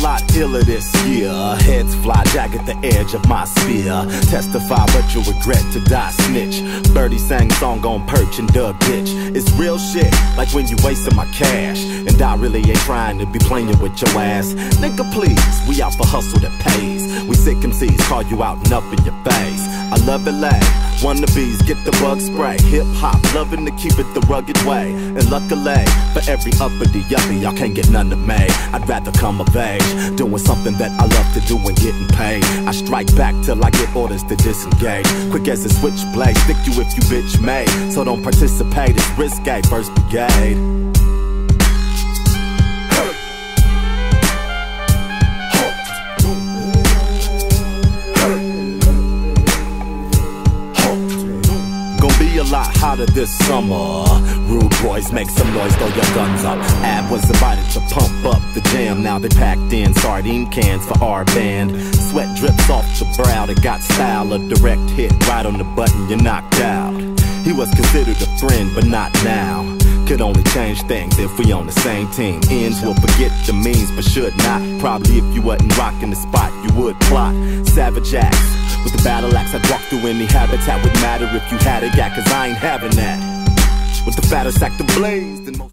lot iller this year. Heads fly, jag at the edge of my spear. Testify, but you'll regret to die snitch. Birdie sang song on perch and dug ditch. It's real shit, like when you wasting my cash. And I really ain't trying to be playing with your ass. Nigga please, we out for hustle that pays. We sick MCs, call you out and up in your face. I love LA, wannabes get the bug spray. Hip hop, loving to keep it the rugged way. And luckily, for every uppity yuppie, y'all can't get none of me. I'd rather come of age, doing something that I love to do and getting paid. I strike back till I get orders to disengage. Quick as a switchblade, stick you if you bitch made. So don't participate, it's risque, first brigade. A lot hotter this summer. Rude boys, make some noise, throw your guns up. Ab was invited to pump up the jam. Now they packed in sardine cans for our band. Sweat drips off the brow, they got style. A direct hit, right on the button, you're knocked out. He was considered a friend, but not now. Could only change things if we on the same team. Ends will forget the means, but should not. Probably if you wasn't rocking the spot, you would plot. Savage acts with the battle axe, I'd walk through any habitat. Would matter if you had a gat, cause I ain't having that. With the fattest act to blaze, then most